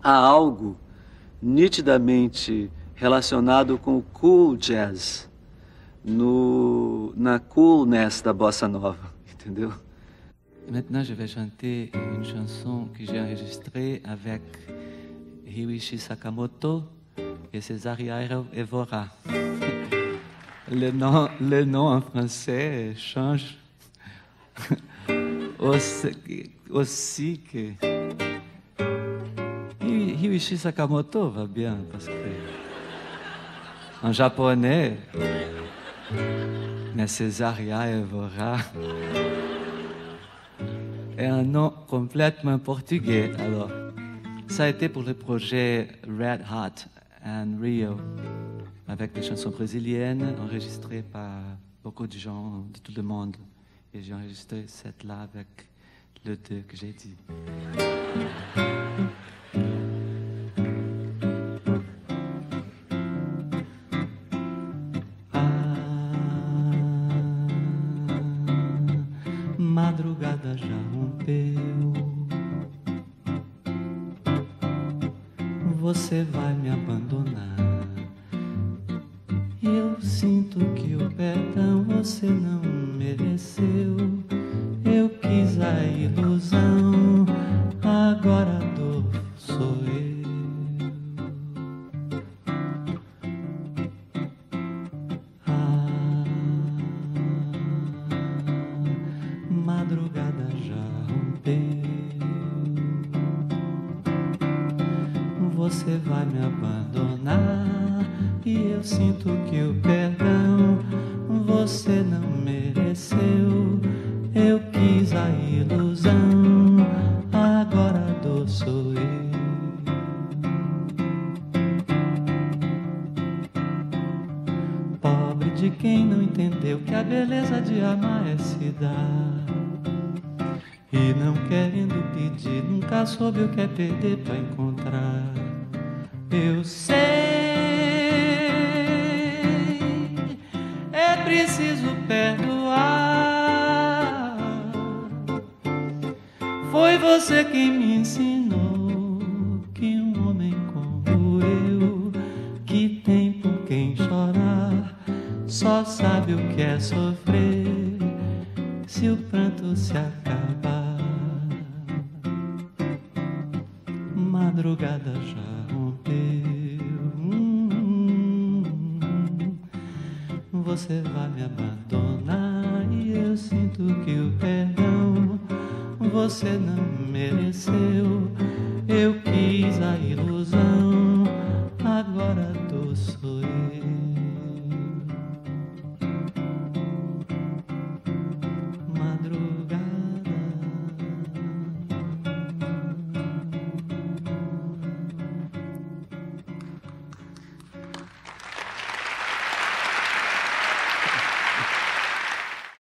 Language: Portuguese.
há algo nitidamente relacionado com o cool jazz, na coolness da bossa nova, entendeu? Maintenant, je vais chanter une chanson que j'ai enregistrée avec Ryuichi Sakamoto et Cesaria Evora. Le nom en français change aussi que Ryuichi Sakamoto va bien parce que en japonais, mais Cesaria Evora est un nom complètement portugais. Alors, ça a été pour le projet Red Hot and Rio, avec des chansons brésiliennes enregistrées par beaucoup de gens de tout le monde. Et j'ai enregistré cette là avec le 2 que j'ai dit. Madrugada já rompeu, você vai me abandonar. Eu sinto que o perdão você não mereceu. Eu quis a ilusão, agora a dor sou eu. Madrugada já rompeu, você vai me abandonar. E eu sinto que o perdão você não mereceu. Eu quis a ilusão, agora a dor sou eu. Pobre de quem não entendeu que a beleza de amar é se dar. E não querendo pedir, nunca soube o que é perder pra encontrar. Eu sei, é preciso perdoar. Foi você quem me ensinou que um homem como eu, que tem por quem chorar, só sabe o que é sofrer se o pranto se acabar. Madrugada já rompeu, você vai me abandonar. E eu sinto que o perdão você não mereceu. Eu quis a